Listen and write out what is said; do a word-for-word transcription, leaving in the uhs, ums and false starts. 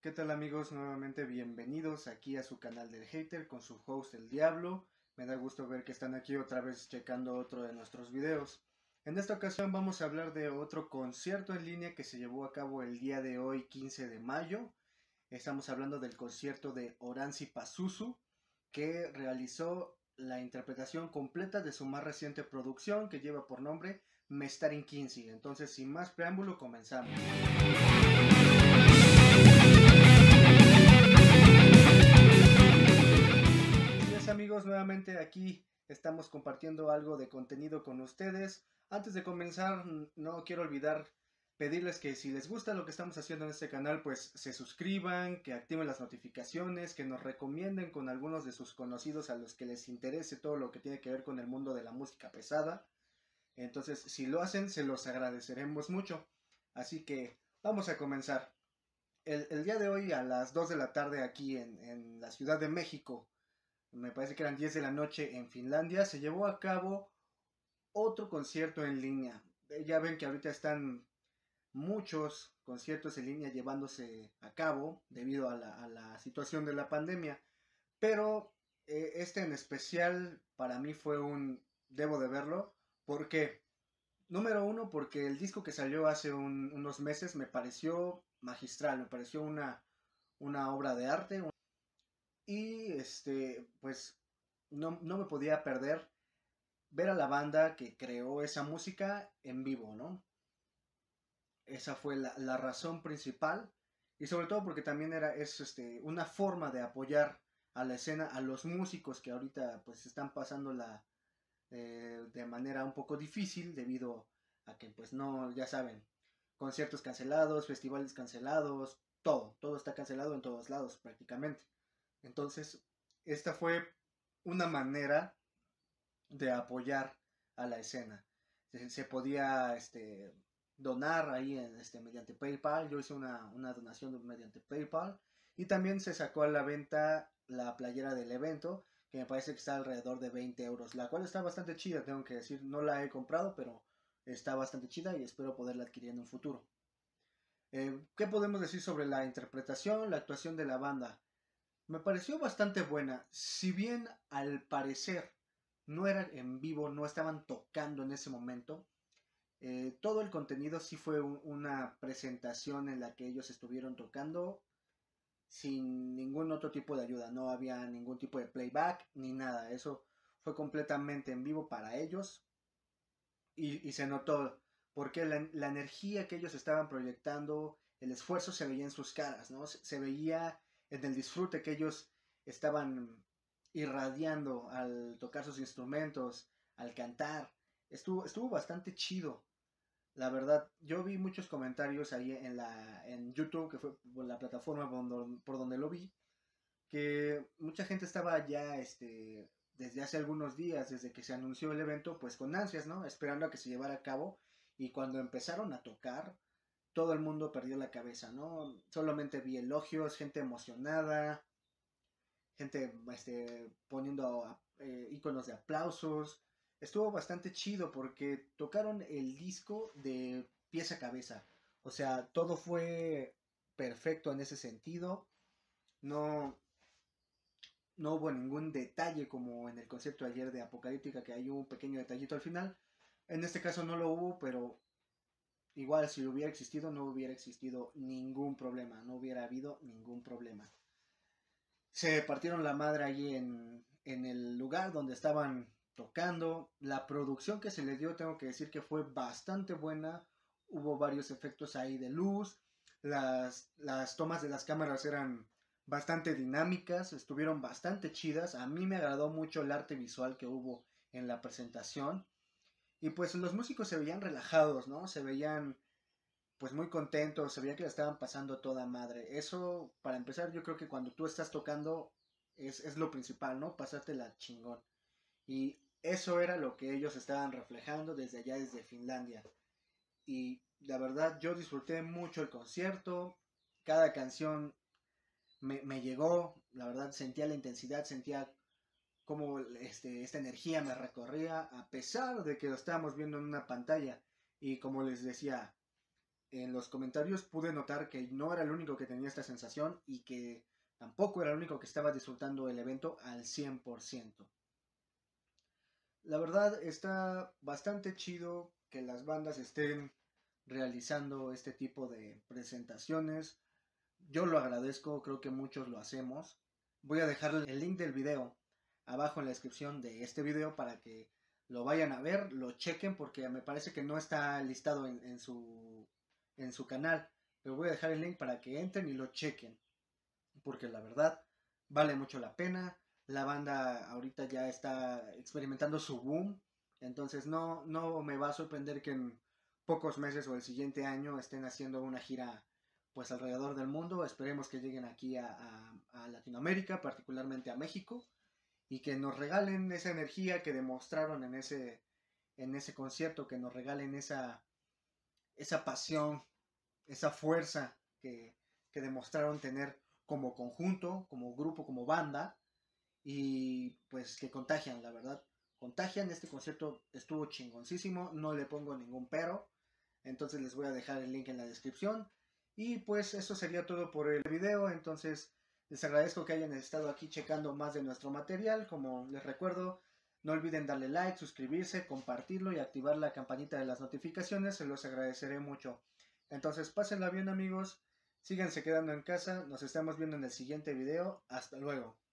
¿Qué tal amigos? Nuevamente bienvenidos aquí a su canal del hater con su host el Diablo. Me da gusto ver que están aquí otra vez checando otro de nuestros videos. En esta ocasión vamos a hablar de otro concierto en línea que se llevó a cabo el día de hoy, quince de mayo. Estamos hablando del concierto de Oranssi Pazuzu, que realizó la interpretación completa de su más reciente producción que lleva por nombre Mestarin quince. Entonces, sin más preámbulo, comenzamos. Amigos, nuevamente aquí estamos compartiendo algo de contenido con ustedes. Antes de comenzar, no quiero olvidar pedirles que si les gusta lo que estamos haciendo en este canal, pues se suscriban, que activen las notificaciones, que nos recomienden con algunos de sus conocidos a los que les interese todo lo que tiene que ver con el mundo de la música pesada. Entonces, si lo hacen, se los agradeceremos mucho. Así que vamos a comenzar. El, el día de hoy a las dos de la tarde aquí en, en la Ciudad de México, me parece que eran diez de la noche en Finlandia, se llevó a cabo otro concierto en línea. Ya ven que ahorita están muchos conciertos en línea llevándose a cabo debido a la, a la situación de la pandemia, pero eh, este en especial para mí fue un debo de verlo. Porque número uno, porque el disco que salió hace un, unos meses me pareció magistral, me pareció una, una obra de arte. Y este, pues no, no me podía perder ver a la banda que creó esa música en vivo, ¿no? Esa fue la, la razón principal. Y sobre todo porque también era es, este, una forma de apoyar a la escena, a los músicos que ahorita pues están pasando la, eh, de manera un poco difícil debido a que pues no, ya saben, conciertos cancelados, festivales cancelados, todo, todo está cancelado en todos lados prácticamente. Entonces, esta fue una manera de apoyar a la escena. Se, se podía este, donar ahí en, este, mediante PayPal. Yo hice una, una donación mediante PayPal. Y también se sacó a la venta la playera del evento, que me parece que está alrededor de veinte euros, la cual está bastante chida, tengo que decir. No la he comprado, pero está bastante chida y espero poderla adquirir en un futuro. Eh, ¿Qué podemos decir sobre la interpretación, la actuación de la banda? Me pareció bastante buena, si bien al parecer no era en vivo, no estaban tocando en ese momento. Eh, todo el contenido sí fue un, una presentación en la que ellos estuvieron tocando sin ningún otro tipo de ayuda, no había ningún tipo de playback ni nada, eso fue completamente en vivo para ellos y, y se notó porque la, la, energía que ellos estaban proyectando, el esfuerzo se veía en sus caras, ¿no? Se, se veía en el disfrute que ellos estaban irradiando al tocar sus instrumentos, al cantar. Estuvo, estuvo bastante chido, la verdad. Yo vi muchos comentarios ahí en, la, en YouTube, que fue la plataforma por donde, por donde lo vi, que mucha gente estaba ya este, desde hace algunos días, desde que se anunció el evento, pues con ansias, ¿no? Esperando a que se llevara a cabo. Y cuando empezaron a tocar, todo el mundo perdió la cabeza, ¿no? Solamente vi elogios, gente emocionada, gente este, poniendo eh, iconos de aplausos. Estuvo bastante chido porque tocaron el disco de pies a cabeza. O sea, todo fue perfecto en ese sentido. No, no hubo ningún detalle como en el concepto ayer de Apocalíptica, que hay un pequeño detallito al final. En este caso no lo hubo, pero igual si hubiera existido no hubiera existido ningún problema, no hubiera habido ningún problema. Se partieron la madre allí en, en el lugar donde estaban tocando. La producción que se le dio, tengo que decir que fue bastante buena. Hubo varios efectos ahí de luz. Las, las tomas de las cámaras eran bastante dinámicas, estuvieron bastante chidas. A mí me agradó mucho el arte visual que hubo en la presentación. Y pues los músicos se veían relajados, ¿no? Se veían pues muy contentos, se veía que la estaban pasando toda madre. Eso, para empezar, yo creo que cuando tú estás tocando es, es lo principal, ¿no? Pasártela chingón. Y eso era lo que ellos estaban reflejando desde allá, desde Finlandia. Y la verdad, yo disfruté mucho el concierto. Cada canción me, me llegó, la verdad, sentía la intensidad, sentía cómo este, esta energía me recorría, a pesar de que lo estábamos viendo en una pantalla. Y como les decía, en los comentarios pude notar que no era el único que tenía esta sensación y que tampoco era el único que estaba disfrutando el evento al cien por ciento. La verdad está bastante chido que las bandas estén realizando este tipo de presentaciones. Yo lo agradezco, creo que muchos lo hacemos. Voy a dejar el link del video abajo en la descripción de este video para que lo vayan a ver, lo chequen porque me parece que no está listado en, en su, en su canal. Pero voy a dejar el link para que entren y lo chequen porque la verdad vale mucho la pena. La banda ahorita ya está experimentando su boom, entonces no, no me va a sorprender que en pocos meses o el siguiente año estén haciendo una gira pues alrededor del mundo. Esperemos que lleguen aquí a, a, a Latinoamérica, particularmente a México, y que nos regalen esa energía que demostraron en ese, en ese concierto, que nos regalen esa, esa pasión, esa fuerza que, que demostraron tener como conjunto, como grupo, como banda, y pues que contagian, la verdad. Contagian, este concierto estuvo chingoncísimo, no le pongo ningún pero, entonces les voy a dejar el link en la descripción. Y pues eso sería todo por el video, entonces les agradezco que hayan estado aquí checando más de nuestro material. Como les recuerdo, no olviden darle like, suscribirse, compartirlo y activar la campanita de las notificaciones, se los agradeceré mucho. Entonces pásenla bien amigos, síganse quedando en casa, nos estamos viendo en el siguiente video, hasta luego.